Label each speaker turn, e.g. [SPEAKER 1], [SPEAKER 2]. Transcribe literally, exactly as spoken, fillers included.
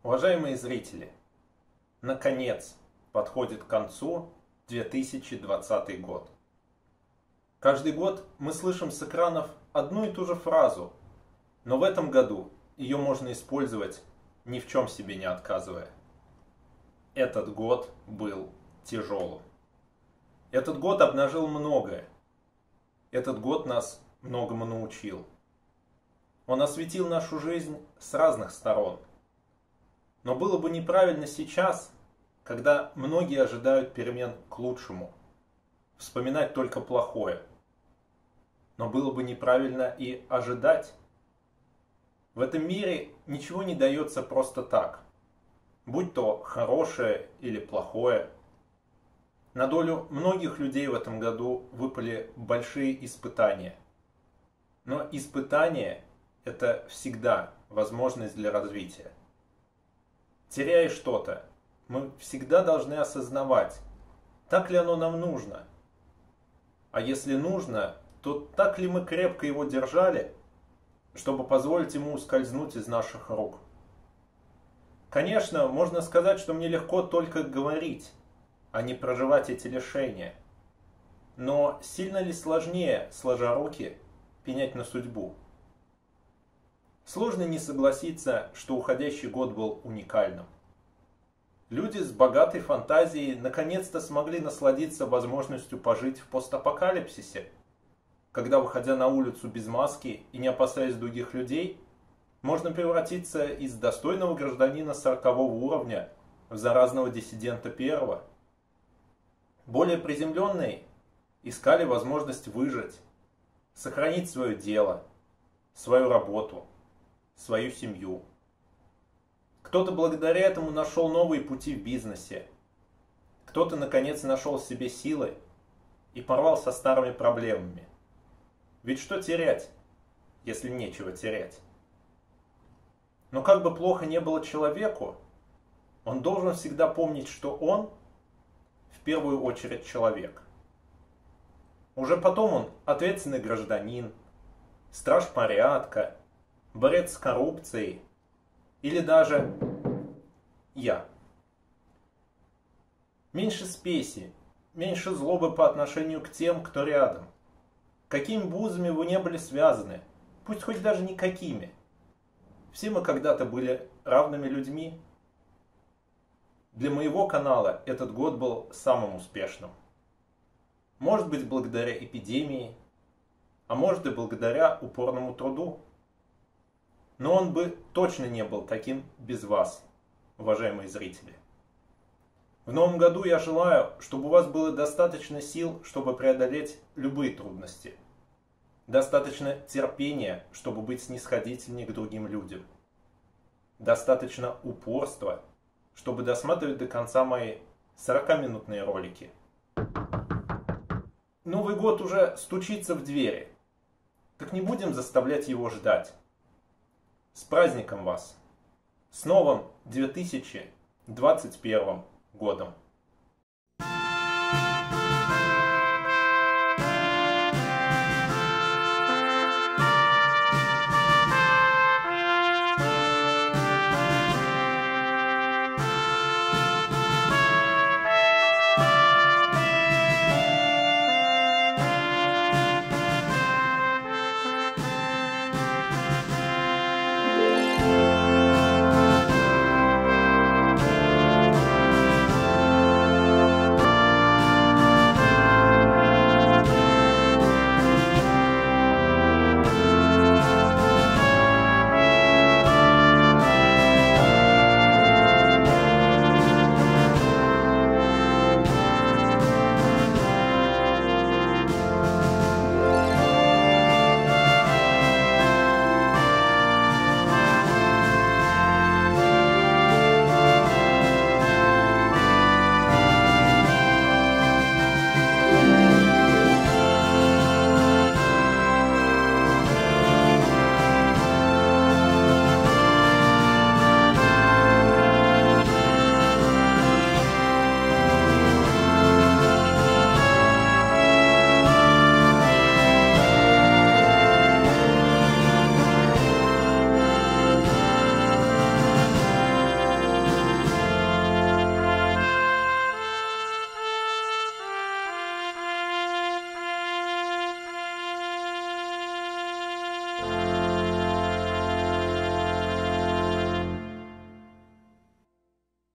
[SPEAKER 1] Уважаемые зрители, наконец подходит к концу две тысячи двадцатый год. Каждый год мы слышим с экранов одну и ту же фразу, но в этом году ее можно использовать ни в чем себе не отказывая. Этот год был тяжелым. Этот год обнажил многое. Этот год нас многому научил. Он осветил нашу жизнь с разных сторон. Но было бы неправильно сейчас, когда многие ожидают перемен к лучшему, вспоминать только плохое. Но было бы неправильно и ожидать. В этом мире ничего не дается просто так, будь то хорошее или плохое. На долю многих людей в этом году выпали большие испытания. Но испытания – это всегда возможность для развития. Теряя что-то, мы всегда должны осознавать, так ли оно нам нужно. А если нужно, то так ли мы крепко его держали, чтобы позволить ему ускользнуть из наших рук. Конечно, можно сказать, что мне легко только говорить, а не проживать эти лишения. Но сильно ли сложнее, сложа руки, пенять на судьбу? Сложно не согласиться, что уходящий год был уникальным. Люди с богатой фантазией наконец-то смогли насладиться возможностью пожить в постапокалипсисе, когда, выходя на улицу без маски и не опасаясь других людей, можно превратиться из достойного гражданина сорокового уровня в заразного диссидента первого. Более приземленные искали возможность выжить, сохранить свое дело, свою работу, свою семью. Кто-то благодаря этому нашел новые пути в бизнесе. Кто-то, наконец, нашел в себе силы и порвал со старыми проблемами. Ведь что терять, если нечего терять? Но как бы плохо не было человеку, он должен всегда помнить, что он в первую очередь человек. Уже потом он ответственный гражданин, страж порядка, борец с коррупцией или даже я. Меньше спеси, меньше злобы по отношению к тем, кто рядом. Какими бы узами вы не были связаны, пусть хоть даже никакими. Все мы когда-то были равными людьми. Для моего канала этот год был самым успешным. Может быть, благодаря эпидемии, а может и благодаря упорному труду. Но он бы точно не был таким без вас, уважаемые зрители. В новом году я желаю, чтобы у вас было достаточно сил, чтобы преодолеть любые трудности. Достаточно терпения, чтобы быть снисходительнее к другим людям. Достаточно упорства, чтобы досматривать до конца мои сорокаминутные ролики. Новый год уже стучится в двери. Так не будем заставлять его ждать. С праздником вас! С новым две тысячи двадцать первым годом!